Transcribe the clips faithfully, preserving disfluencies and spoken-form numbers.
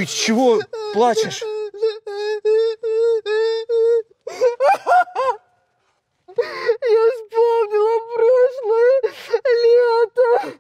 Ты чего плачешь? Я вспомнила прошлое лето.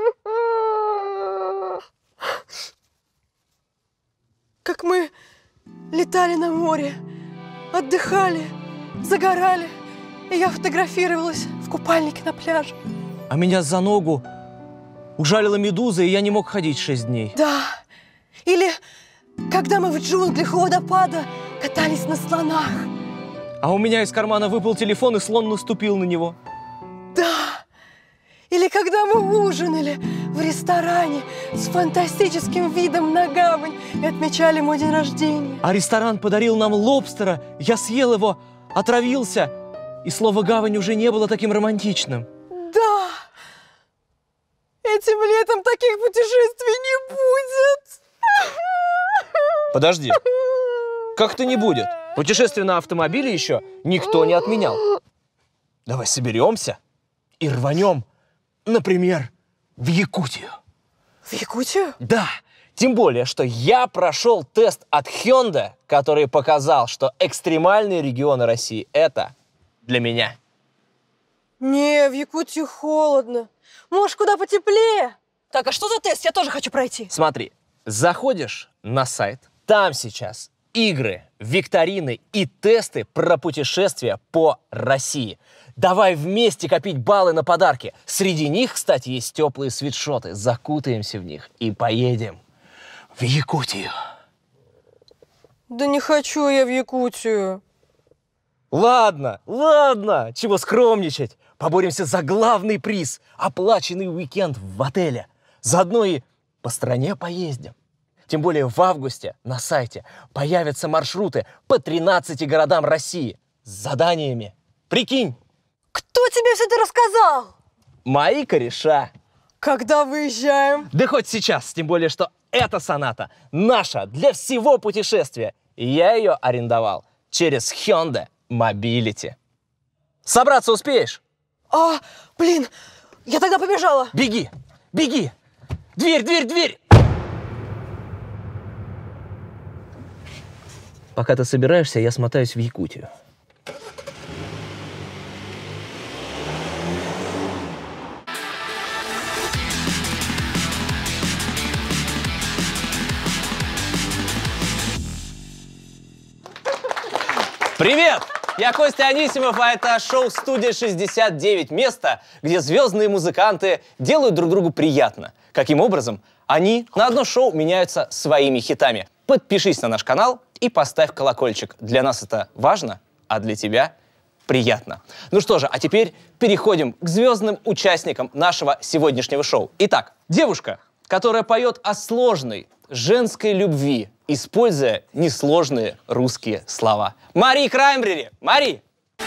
Как мы летали на море, отдыхали, загорали, и я фотографировалась в купальнике на пляже. А меня за ногу ужалила медуза, и я не мог ходить шесть дней. Да. Или когда мы в джунглях у водопада катались на слонах. А у меня из кармана выпал телефон, и слон наступил на него. Да. Или когда мы ужинали в ресторане с фантастическим видом на гавань и отмечали мой день рождения. А ресторан подарил нам лобстера, я съел его, отравился, и слово «гавань» уже не было таким романтичным. Да. Этим летом таких путешествий не будет. Подожди. Как-то не будет. Путешествие на автомобиле еще никто не отменял. Давай соберемся и рванем, например, в Якутию. В Якутию? Да. Тем более, что я прошел тест от Hyundai, который показал, что экстремальные регионы России – это для меня. Не, в Якутию холодно. Может, куда потеплее? Так, а что за тест? Я тоже хочу пройти. Смотри, заходишь на сайт, там сейчас игры, викторины и тесты про путешествия по России. Давай вместе копить баллы на подарки. Среди них, кстати, есть теплые свитшоты. Закутаемся в них и поедем в Якутию. Да не хочу я в Якутию. Ладно, ладно, чего скромничать. Поборемся за главный приз – оплаченный уикенд в отеле. Заодно и по стране поездим. Тем более в августе на сайте появятся маршруты по тринадцати городам России с заданиями. Прикинь! Кто тебе все это рассказал? Мои кореша. Когда выезжаем? Да хоть сейчас, тем более, что эта соната наша для всего путешествия. И я ее арендовал через Hyundai Mobility. Собраться успеешь? А, блин, я тогда побежала. Беги, беги. Дверь, дверь, дверь. Пока ты собираешься, я смотаюсь в Якутию. Привет! Я Костя Анисимов, а это шоу «Студия шестьдесят девять». Место, где звездные музыканты делают друг другу приятно. Каким образом? Они на одно шоу меняются своими хитами. Подпишись на наш канал и поставь колокольчик. Для нас это важно, а для тебя приятно. Ну что же, а теперь переходим к звездным участникам нашего сегодняшнего шоу. Итак, девушка, которая поет о сложной женской любви, используя несложные русские слова. Мари Краймбрери! Мари!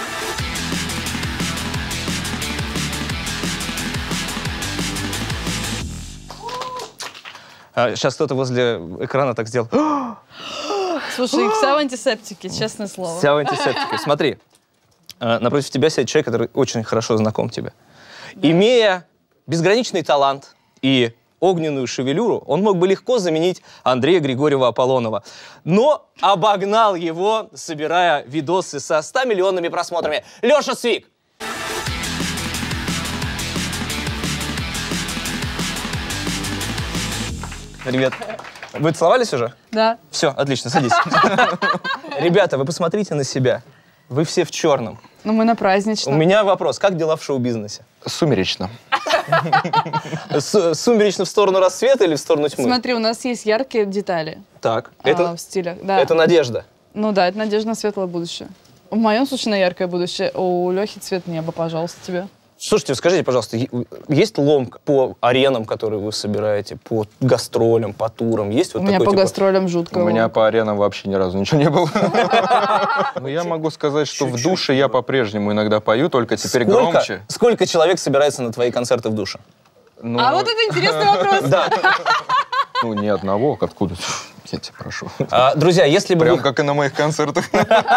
А, сейчас кто-то возле экрана так сделал. Слушай, вся в антисептике, честное слово. Вся в антисептике. Смотри, напротив тебя сидит человек, который очень хорошо знаком тебе. Да. Имея безграничный талант и огненную шевелюру, он мог бы легко заменить Андрея Григорьева-Аполлонова. Но обогнал его, собирая видосы со ста миллионными просмотрами. Леша Свик! Ребят, вы целовались уже? Да. Все, отлично, садись. Ребята, вы посмотрите на себя. Вы все в черном. Ну, мы на праздничном. У меня вопрос. Как дела в шоу-бизнесе? Сумеречно. Сумеречно в сторону рассвета или в сторону тьмы? Смотри, у нас есть яркие детали. Так. А, Это, в стилях, да. это надежда? Ну да, это надежда на светлое будущее. В моем случае на яркое будущее. У Лехи цвет неба, пожалуйста, тебе. Слушайте, скажите, пожалуйста, есть ломка по аренам, которые вы собираете, по гастролям, по турам? Есть вот У меня такой, по типа... гастролям жутко. У меня по аренам вообще ни разу ничего не было. Но я могу сказать, что в душе я по-прежнему иногда пою, только теперь громче. Сколько человек собирается на твои концерты в душе? А вот это интересный вопрос. Да. Ну, ни одного, откуда-то. Я тебя прошу. А, друзья, если бы Прям вы... как и на моих концертах.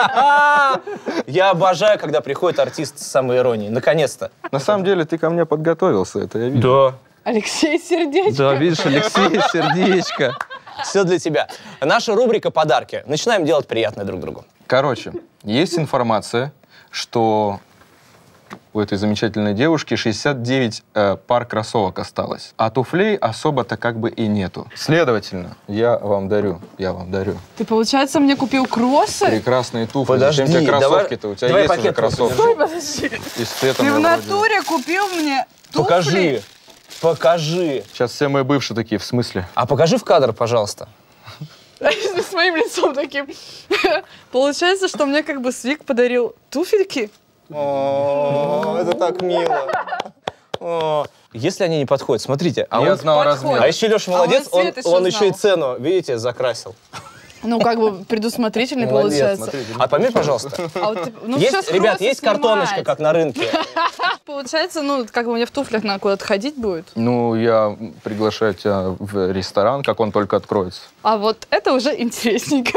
Я обожаю, когда приходит артист с самоиронией. Наконец-то. На самом деле, ты ко мне подготовился, это я вижу. Да. Алексей Сердечко. Да, видишь, Алексей, сердечко. Все для тебя. Наша рубрика «Подарки». Начинаем делать приятное друг другу. Короче, есть информация, что у этой замечательной девушки шестьдесят девять э, пар кроссовок осталось, а туфлей особо-то как бы и нету. Следовательно, я вам дарю, я вам дарю. Ты, получается, мне купил кроссы? Прекрасные туфли. Подожди, Зачем тебе кроссовки-то? давай- У тебя давай есть уже пакет кроссовки. Стой, подожди. И с цветом Ты в я вроде- натуре купил мне туфли? Покажи. Покажи. Сейчас все мои бывшие такие, в смысле? А покажи в кадр, пожалуйста. С моим лицом таким. Получается, что мне как бы Свик подарил туфельки. О, это так мило. О, если они не подходят, смотрите. А Я он- знал подходит. размер. А еще Леша молодец, А он он, цвет еще он еще и знал. цену, видите, закрасил. Ну, как бы предусмотрительный Молодец, получается. смотрите. А померь, пожалуйста. А вот ты- ну, Есть, всё с ребят, кросса есть снимать. картоночка, как на рынке. Получается, ну, как бы мне в туфлях надо куда-то ходить будет. Ну, я приглашаю тебя в ресторан, как он только откроется. А вот это уже интересненько.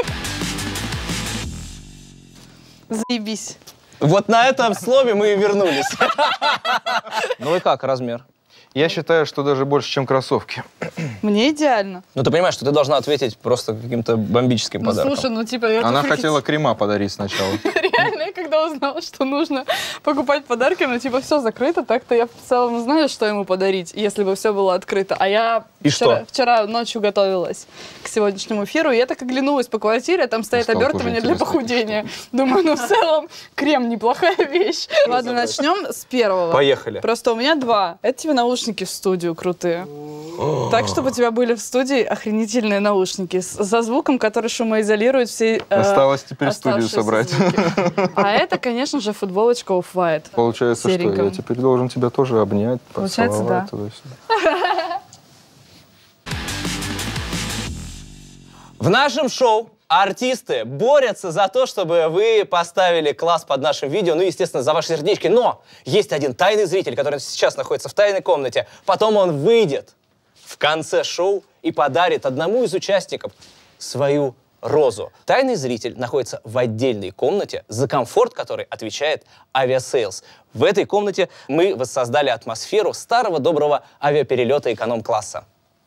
Заебись. Вот на этом слове мы и вернулись. Ну и как, размер? Я считаю, что даже больше, чем кроссовки. Мне идеально. Ну ты понимаешь, что ты должна ответить просто каким-то бомбическим Ну, подарком. слушай, ну, типа, я Она туфельки- хотела крема подарить сначала. Реально, я когда узнала, что нужно покупать подарки, ну, типа, все закрыто, так-то я в целом знаю, что ему подарить, если бы все было открыто. А я И вчера, что? вчера ночью готовилась к сегодняшнему эфиру, и я так оглянулась по квартире, а там стоит Стало обертывание тоже для интересно. похудения. Думаю, ну, в целом, крем неплохая вещь. Ладно, начнем с первого. Поехали. Просто у меня два. Это тебе наушники в студию крутые. Так, чтобы у тебя были в студии охренительные наушники с- за звуком, который шумоизолирует все э, Осталось теперь студию оставшиеся собрать. звуки. А это, конечно же, футболочка Off-White. Получается, что Серенькая. я теперь должен тебя тоже обнять, Получается, поцеловать да. туда-сюда. В нашем шоу артисты борются за то, чтобы вы поставили класс под нашим видео, ну, естественно, за ваши сердечки. Но есть один тайный зритель, который сейчас находится в тайной комнате. Потом он выйдет в конце шоу и подарит одному из участников свою розу. Тайный зритель находится в отдельной комнате, за комфорт которой отвечает Авиасейлс. В этой комнате мы воссоздали атмосферу старого доброго авиаперелета эконом-класса.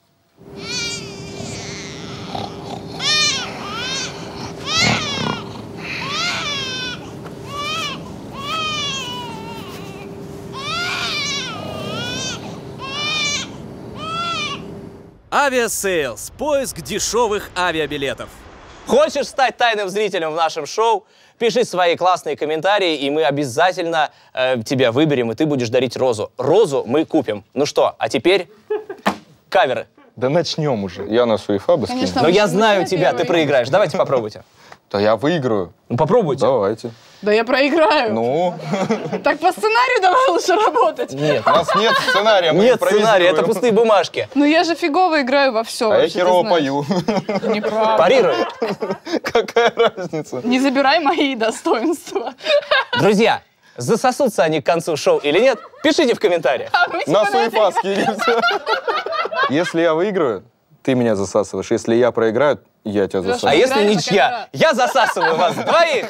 Авиасейлс. Поиск дешевых авиабилетов. Хочешь стать тайным зрителем в нашем шоу? Пиши свои классные комментарии, и мы обязательно э, тебя выберем, и ты будешь дарить розу. Розу мы купим. Ну что, а теперь каверы. Да начнем уже. Я на Суефаба скину. Конечно. Но я мужчина знаю тебя, ты первый. проиграешь. Давайте попробуйте. Да я выиграю. Ну попробуйте. Давайте. Да я проиграю. Ну, Так по сценарию давай лучше работать. нет, у нас нет сценария. мы Нет сценария, это импровизируем. пустые бумажки. Ну я же фигово играю во все. А я херово пою. Неправда. Парируй. Какая разница? Не забирай мои достоинства. Друзья, засосутся они к концу шоу или нет, пишите в комментариях. А мы На типа на это- Суефа скинемся. Если я выиграю, ты меня засасываешь. Если я проиграю, я тебя А засасываю. если Играем на ничья, камера. я засасываю вас двоих.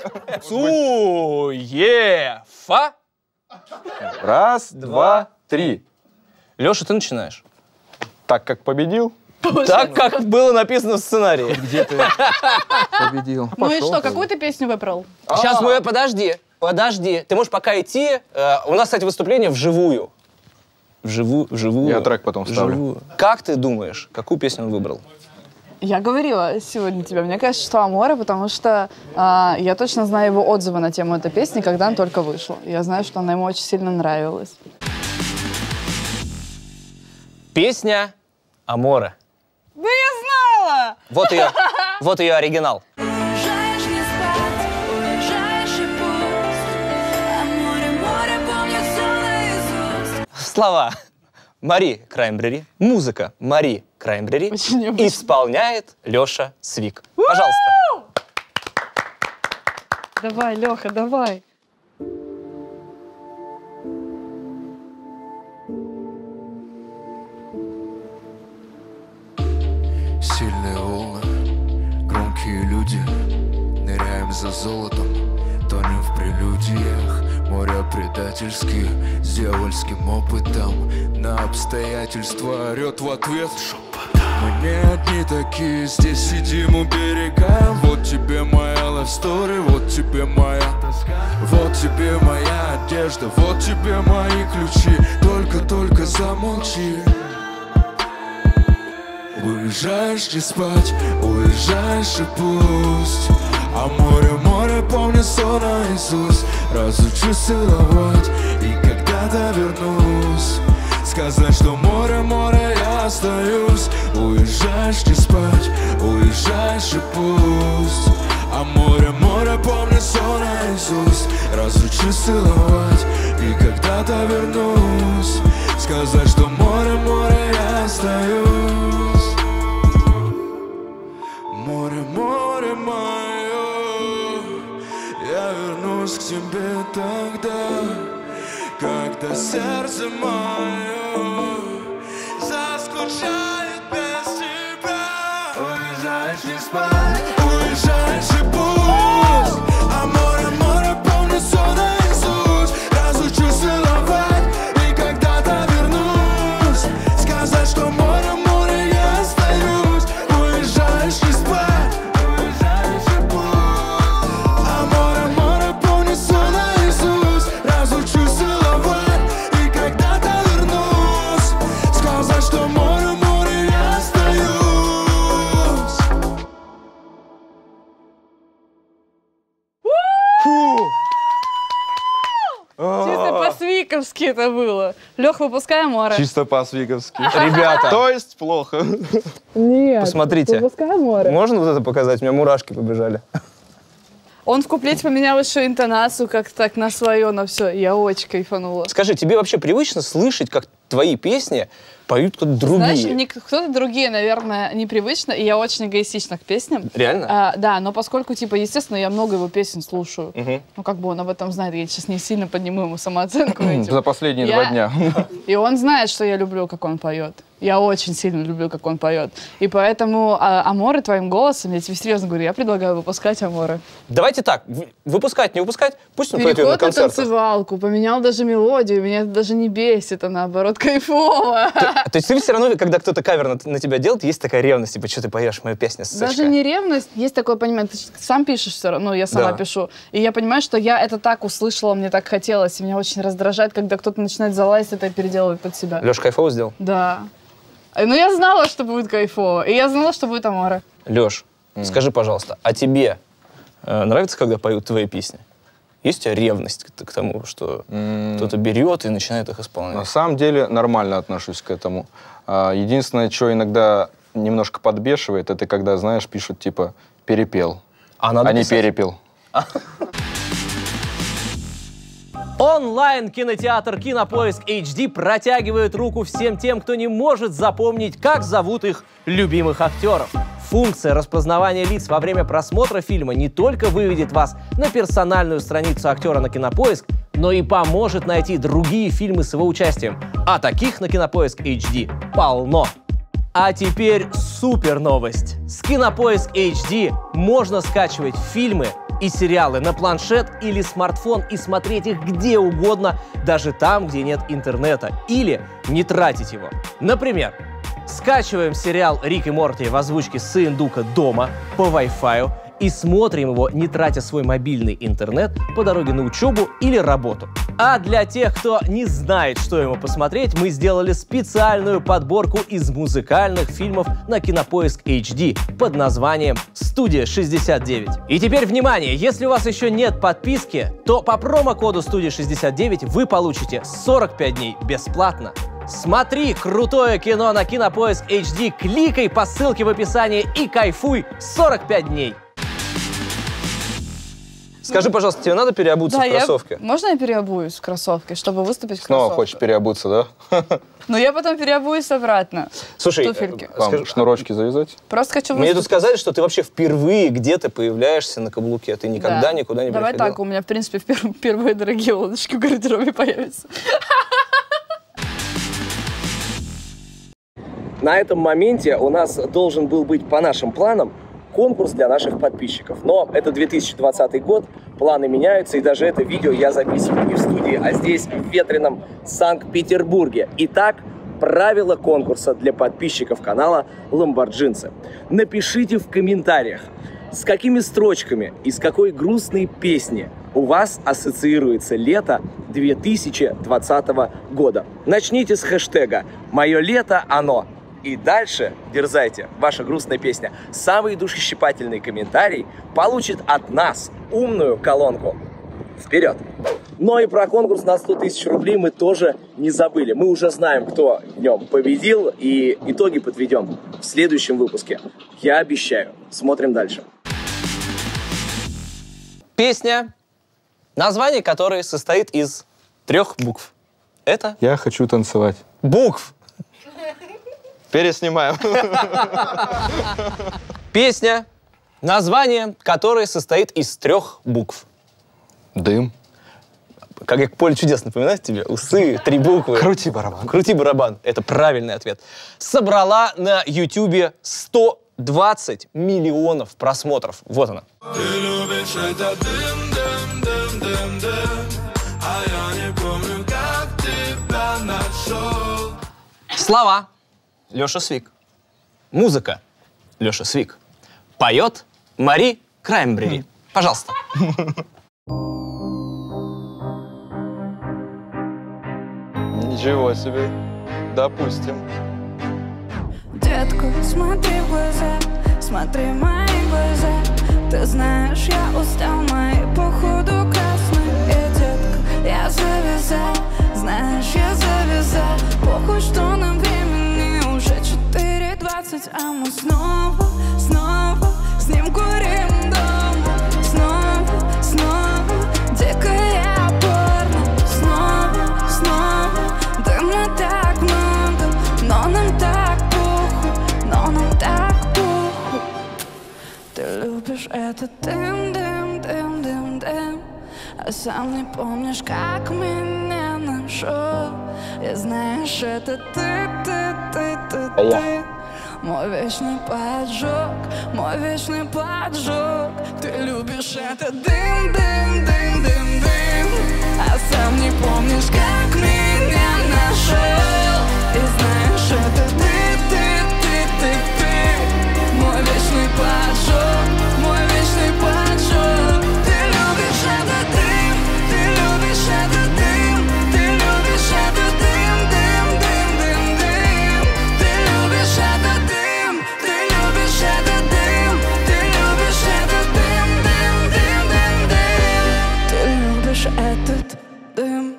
Суефа. Раз, два, три. Леша, ты начинаешь. Так как победил? Так, как было написано в сценарии. Где ты победил? Ну и что, какую ты песню выбрал? Сейчас мы... Подожди, подожди. Ты можешь пока идти. Э, У нас, кстати, выступление вживую. Вживую, вживую. Я трек потом вставлю. Вживую. Как ты думаешь, какую песню он выбрал? Я говорила сегодня тебе, мне кажется, что Аморе, потому что а, я точно знаю его отзывы на тему этой песни, когда она только вышла. Я знаю, что она ему очень сильно нравилась. Песня «Аморе». Да я знала! Вот ее, вот ее оригинал. Уезжаешь не спать, уезжаешь и пусть, а море, море помнит все наизусть. Слова Мари Краймбрери, музыка Мари Краймбрери, Очень необычно. исполняет Леша Свик. Пожалуйста. Давай, Леха, давай. Сильные волны, громкие люди, ныряем за золотом, тонем в прелюдиях. Море предательские, с дьявольским опытом, на обстоятельства орет в ответ шепотом. Мы не одни такие, здесь сидим у берега. Вот тебе моя love story, вот тебе моя тоска. Вот тебе моя одежда, вот тебе мои ключи. Только-только замолчи. Уезжаешь не спать, уезжаешь и пусть. А море, море, помню сон наизусть. Разучусь целовать, и когда-то вернусь. Сказать, что море, море, я остаюсь. Уезжаешь не спать, уезжаешь и пусть. А море, море, помню сон наизусть. Разучусь целовать, и когда-то вернусь. Сказать, что море, море, я остаюсь. Море, море мое, я вернусь к тебе тогда, когда сердце мое заскучает без тебя. Уезжаешь не спать, уезжаешь и пусть. А море, море, помню сон наизусть. Разучусь целовать, и когда-то вернусь. Сказать, что море, море, я остаюсь. Уезжаешь не спать, уезжаешь и пусть. А море, море, помню сон наизусть. Разучусь целовать, и когда-то вернусь. Сказать, что море, море, я остаюсь. Чисто по-свиковски это было. Лех, выпускай море. Чисто по-свиговски. Ребята, То есть плохо. Нет, посмотрите. выпускай море. Можно вот это показать? У меня мурашки побежали. Он в куплете поменял еще интонацию как-то так на свое, на все. Я очень кайфанула. Скажи, тебе вообще привычно слышать, как твои песни поют кто-то другие? Знаешь, не- кто-то другие, наверное, непривычно, и я очень эгоистична к песням. Реально? А, да, но поскольку, типа, естественно, я много его песен слушаю. Мгм. Ну, как бы он об этом знает, я сейчас не сильно подниму ему самооценку этим. За последние Я- два дня. И он знает, что я люблю, как он поет. Я очень сильно люблю, как он поет. И поэтому а, Аморы твоим голосом, я тебе серьезно говорю, я предлагаю выпускать Аморы. Давайте так, в- выпускать, не выпускать, пусть он поет её на Переход на концертах. танцевалку, поменял даже мелодию, меня это даже не бесит, а наоборот кайфово. То есть ты все равно, когда кто-то кавер на, на тебя делает, есть такая ревность, типа, что ты поешь мою песню, сучка? Даже не ревность, есть такое понимание, ты сам пишешь все равно, ну, я сама Да. пишу. И я понимаю, что я это так услышала, мне так хотелось, и меня очень раздражает, когда кто-то начинает залазить это и переделывать под себя. Лёш кайфово сделал? Да. Э, Ну, я знала, что будет кайфово, и я знала, что будет Амора. Лёш, скажи, пожалуйста, а тебе э, нравится, когда поют твои песни? Есть у тебя ревность к, к тому, что кто-то берет и начинает их исполнять? На самом деле нормально отношусь к этому. А, Единственное, что иногда немножко подбешивает, это когда, знаешь, пишут типа «перепел», А надо а не писать. «перепел». Онлайн-кинотеатр «Кинопоиск эйч ди» протягивает руку всем тем, кто не может запомнить, как зовут их любимых актеров. Функция распознавания лиц во время просмотра фильма не только выведет вас на персональную страницу актера на «Кинопоиск», но и поможет найти другие фильмы с его участием. А таких на «Кинопоиск эйч ди» полно. А теперь супер новость. С «Кинопоиск эйч ди» можно скачивать фильмы и сериалы на планшет или смартфон и смотреть их где угодно, даже там, где нет интернета, или не тратить его. Например, скачиваем сериал «Рик и Морти» в озвучке Сыендука дома по Wi-Fi и смотрим его, не тратя свой мобильный интернет по дороге на учебу или работу. А для тех, кто не знает, что ему посмотреть, мы сделали специальную подборку из музыкальных фильмов на «Кинопоиск эйч ди» под названием «Студия шестьдесят девять». И теперь внимание, если у вас еще нет подписки, то по промокоду «Студия шестьдесят девять» вы получите сорок пять дней бесплатно. Смотри крутое кино на «Кинопоиск эйч ди», кликай по ссылке в описании и кайфуй сорок пять дней. Скажи, пожалуйста, тебе надо переобуться в я- кроссовки? Можно я переобуюсь в кроссовки, чтобы выступить в Снова кроссовках? хочешь переобуться, да? Но я потом переобуюсь обратно. Слушай, Туфельки. э, Вам скажи, шнурочки завязать? Просто хочу мне тут выступить. сказали, что ты вообще впервые где-то появляешься на каблуке. Ты никогда Да. никуда не Давай приходила. так, у меня, в принципе, впер- впервые дорогие лодочки в гардеробе появятся. На этом моменте у нас должен был быть, по нашим планам, конкурс для наших подписчиков. Но это две тысячи двадцатый год, планы меняются, и даже это видео я записываю не в студии, а здесь, в ветреном Санкт-Петербурге. Итак, правила конкурса для подписчиков канала Ламборджинцы. Напишите в комментариях, с какими строчками и с какой грустной песни у вас ассоциируется лето две тысячи двадцатого года. Начните с хэштега «Мое лето оно». И дальше дерзайте, ваша грустная песня. Самый душещипательный комментарий получит от нас умную колонку. Вперед! Но и про конкурс на сто тысяч рублей мы тоже не забыли. Мы уже знаем, кто в нем победил, и итоги подведем в следующем выпуске. Я обещаю. Смотрим дальше. Песня, название которой состоит из трех букв. Это Я хочу танцевать. букв. Переснимаем. Песня, название которой состоит из трех букв. Дым. Как я поле чудес напоминаю тебе, усы, три буквы. Крути барабан. Крути барабан. Это правильный ответ. Собрала на Ютубе сто двадцать миллионов просмотров. Вот она. Ты любишь это дым, дым, дым, дым, дым, а я не помню, как тебя нашел. Слова. Леша Свик. Музыка. Леша Свик. Поет Мари Краймбрери. Пожалуйста. Ничего себе. Допустим. Детка, смотри в глаза, смотри в мои глаза. Ты знаешь, я устал, мои походу красные. Детка, я завязал, знаешь, я завязал. Похуй, что нам времени уже четыре двадцать, а мы снова, снова с ним курим дома. Снова, снова, дикая порно. Снова, снова, дыма так много, но нам так похуй, но нам так похуй. Ты любишь этот дым, дым, дым, дым, дым, а сам не помнишь, как меня нашел. И знаешь, это ты, ты, ты, ты, ты. Мой вечный поджог, мой вечный поджог. Ты любишь этот дым, дым, дым, дым, дым, а сам не помнишь, как меня нашел. И знаешь, это ты, ты, ты, ты, ты. Мой вечный поджог, мой вечный поджог. Ты любишь этот дым, ты любишь этот дым, ты любишь этот дым, дым, дым, дым, дым. Ты любишь этот дым, ты любишь этот дым, ты любишь этот дым, дым, дым, дым, дым. Ты любишь этот дым.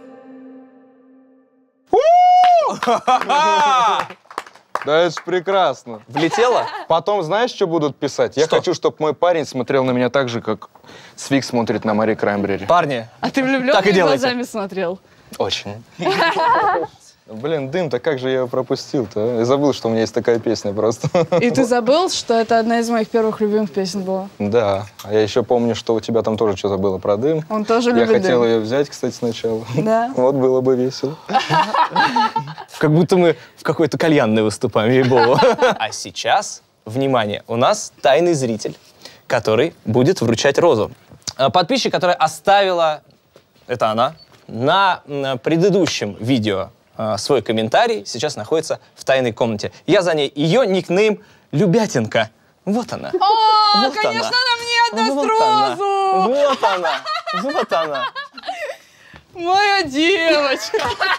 Да это ж прекрасно. Влетела? Потом знаешь, что будут писать? Я Что? хочу, чтобы мой парень смотрел на меня так же, как Свик смотрит на Мари Краймбрери. Парни, А ты Так и влюбленными делайте. глазами смотрел? Очень. Блин, дым-то как же я его пропустил-то? а? Я забыл, что у меня есть такая песня просто. И ты забыл, что это одна из моих первых любимых песен была? Да. А я еще помню, что у тебя там тоже что-то было про дым. Он тоже Я любит хотел дым. ее взять, кстати, сначала. Да. Вот было бы весело. как будто мы в какой-то кальянной выступаем, ей-богу. А сейчас, внимание, у нас тайный зритель, который будет вручать розу. Подписчик, которая оставила, это она, на предыдущем видео свой комментарий, сейчас находится в тайной комнате. Я за ней. Ее никнейм Любятинка. Вот она. О, Вот конечно, она. она мне отдаст Вот розу! она. Вот она. Вот она. Моя девочка!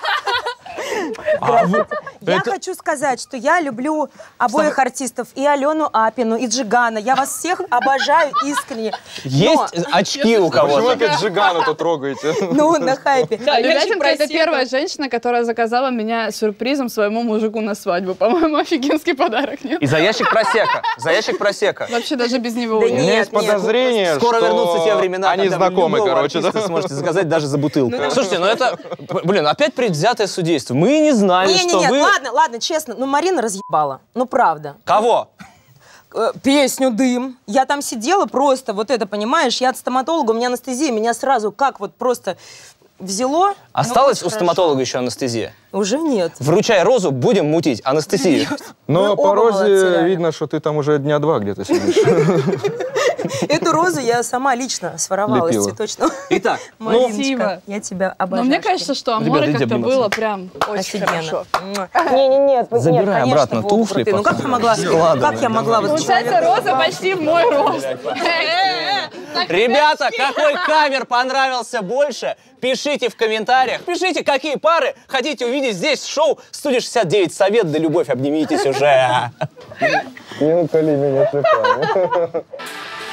Я хочу сказать, что я люблю обоих артистов, и Алену Апину, и Джигана. Я вас всех обожаю искренне. Есть очки у Почему кого-то? опять Джигану-то трогаете? Ну, на хайпе. Да, Любятинка — это просека. первая женщина, которая заказала меня сюрпризом своему мужику на свадьбу. По-моему, офигенский подарок, нет? И за ящик просека. За ящик просека. Вообще даже без него Да уйдет. У меня Нет, есть нет. подозрение, Скоро что вернутся те времена, они когда вы знакомы, любого короче. артиста да? сможете заказать даже за бутылку. Слушайте, ну это, блин, опять предвзятое судейство. Мы не знали, Не, не, что нет, вы... ладно, ладно, честно, ну Марина разъебала, ну правда. Кого? Э, Песню «Дым». Я там сидела просто, вот это, понимаешь, я от стоматолога, у меня анестезия, меня сразу как вот просто взяло. Осталась Ну, у очень стоматолога еще анестезия? хорошо. Уже нет. Вручай розу, будем мутить анестезию. Вы Но оба по молодцы, розе реально. видно, что ты там уже дня два где-то сидишь. Эту розу я сама лично своровала из Лепила. цветочного. Итак, Мариночка, Спасибо. я тебя Но обожаю. мне кажется, что Ребята, Аморе иди как-то обниматься. было прям очень хорошо. Нет, нет, Забирай нет, обратно конечно, туфли, Вова, Ну как я могла, Складывай. как я могла вот Получается, роза почти в мой рост. ребята, какой кавер понравился больше? Пишите в комментариях. Пишите, какие пары хотите увидеть здесь в шоу «Студия шестьдесят девять». Совет да любовь, обнимитесь уже. Не уколи меня шипами.